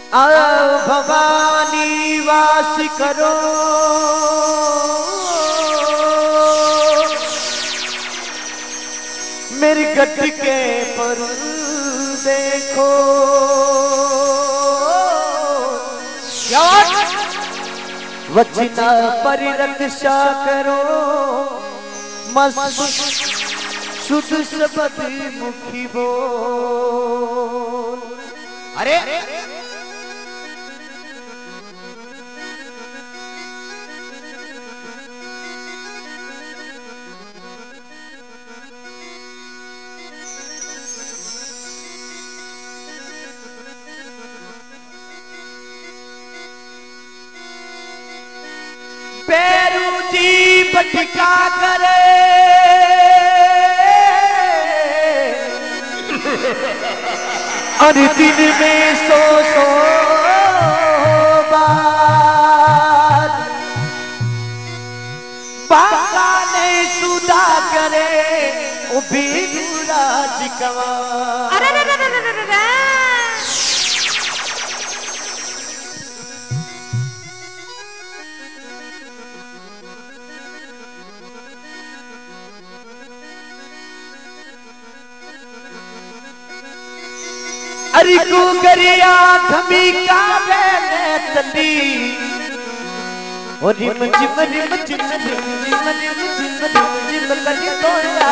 आओ भवानी वास करो मेरी गट के पर देखो वचना परिरक्षा करो मस्त शुद्ध शब्द मुखी बोल। अरे पैरू जी बटिका करे और दिन में सो बात बाका ने सुधा करे वो भी राज कवा। अरे कुकरिया धमी का बेने तली और रिम जिम रिम जिम रिम जिम रिम जिम जिम कली तोया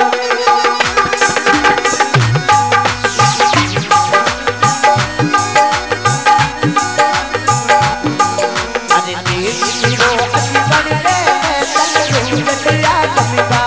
अरे नीरो अजीवन रे तली कुकरिया धमी का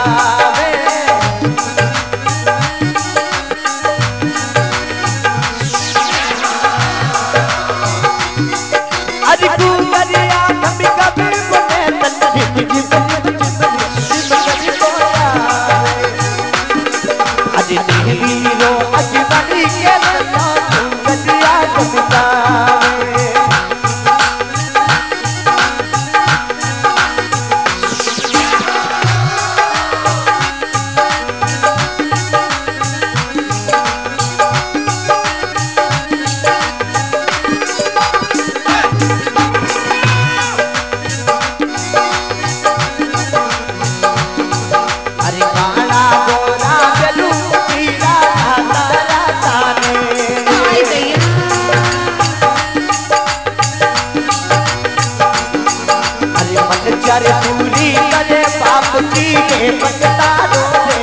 पूरी करे पाप की बचता रोजे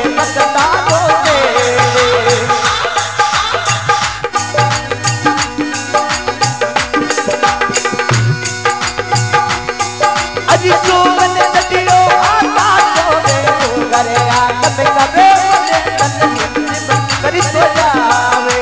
अजी जो मन नदियो आता जोरे करे आदम कबे करी तो जावे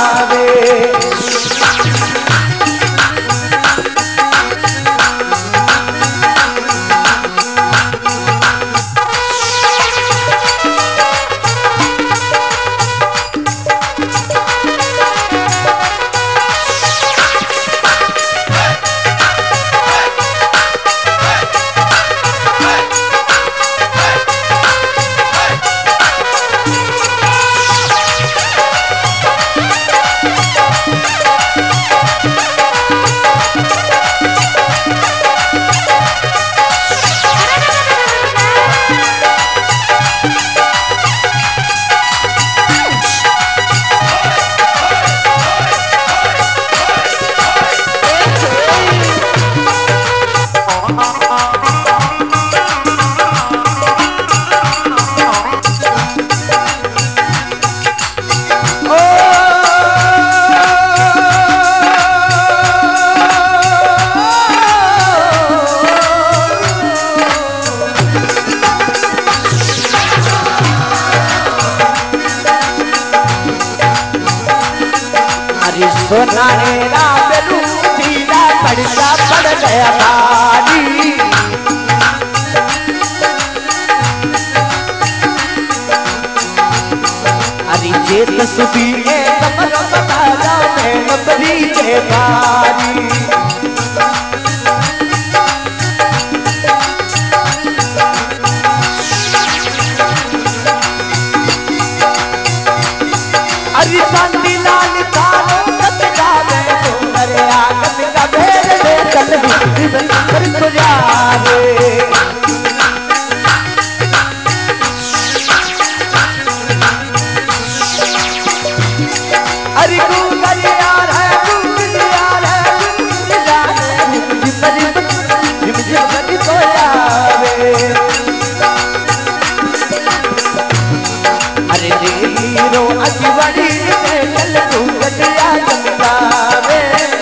जावे। सोना हेरा बेलू जीरा पड़ता पड़ गया भारी। अरे जेत सुबी कमर बताया में मबरी के भारी। अरे चांदी लाल तारो कर तो जावे। अरे गूगल यार है गूगल यार है गूगल यार है कर तो जावे। अरे हीरो अजवाड़ी चल गूगल यार चमकावे।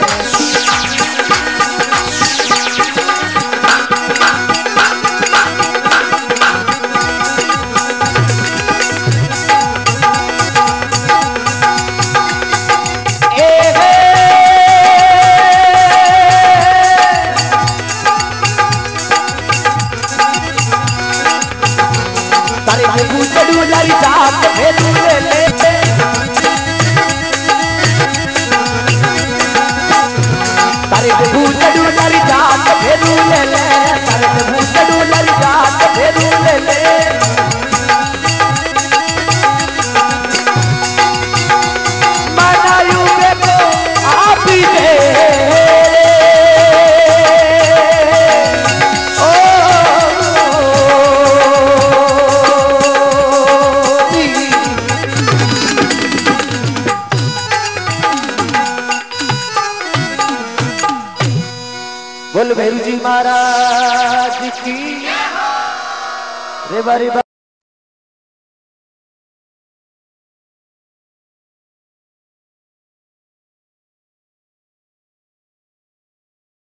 लड़ी जात भेलू ले ले तारे भूतड़ू लड़ी जात भेलू ले ले तारे भूतड़ू लड़ी जात भेलू ले ले। मनायू देखो आप ही दे बोल भैरू जी महाराज की रे बारी।